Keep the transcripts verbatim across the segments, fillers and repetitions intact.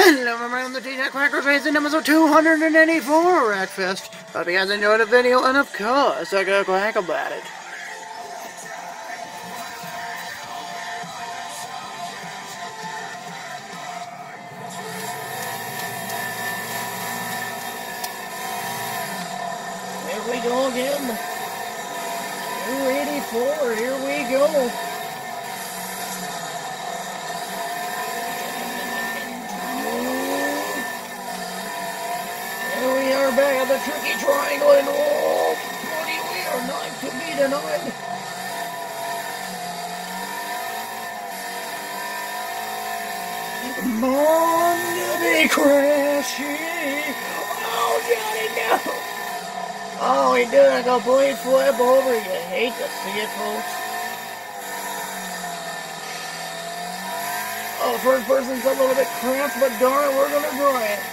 Hello, everyone, the Tjax-Quackers racing episode two hundred eighty-four Wreckfest. Hope you guys enjoyed the video, and of course, I got a quack about it. Here we go again. two eighty-four, here we go. Back at the tricky triangle, and oh, buddy, we are not to be denied. Come on, to be crashing. Oh, Johnny, no. Oh, he did a complete flip over. You hate to see it, folks. Oh, first person's a little bit cramped, but darn it, we're going to try it.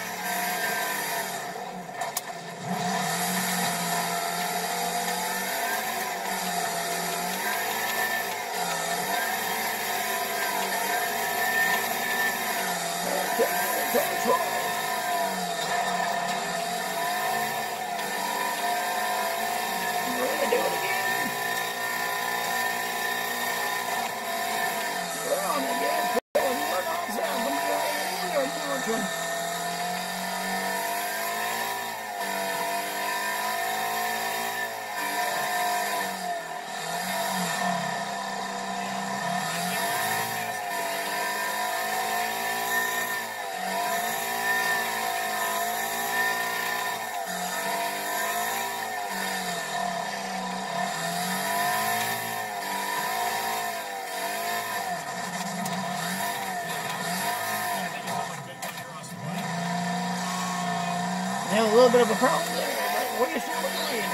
Have a little bit of a problem there, but what do you feel with the lead?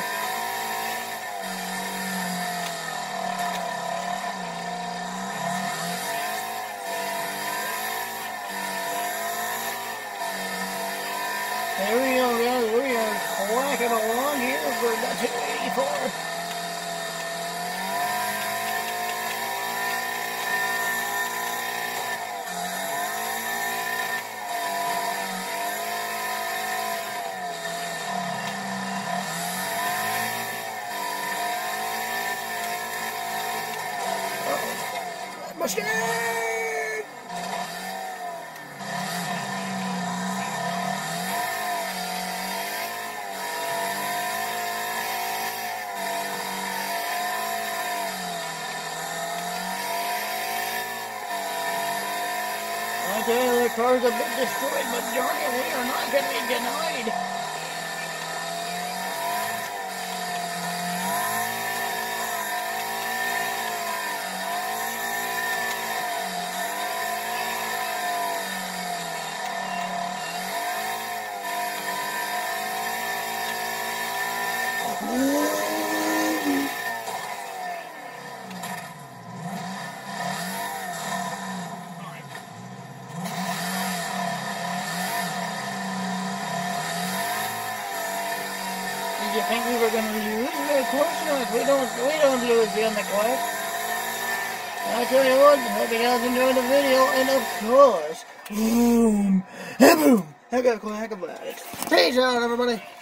There we go, guys. We are quacking along here for the two eighty-four. Mustang! Okay, the car's a bit destroyed, but darn it, we are not going to be denied. Did you think we were going to lose? Of course not. We don't, we don't lose in the quack. I tell you what, hope you guys enjoyed the video, and of course, boom, and boom, I got a quack about it. Peace out, everybody.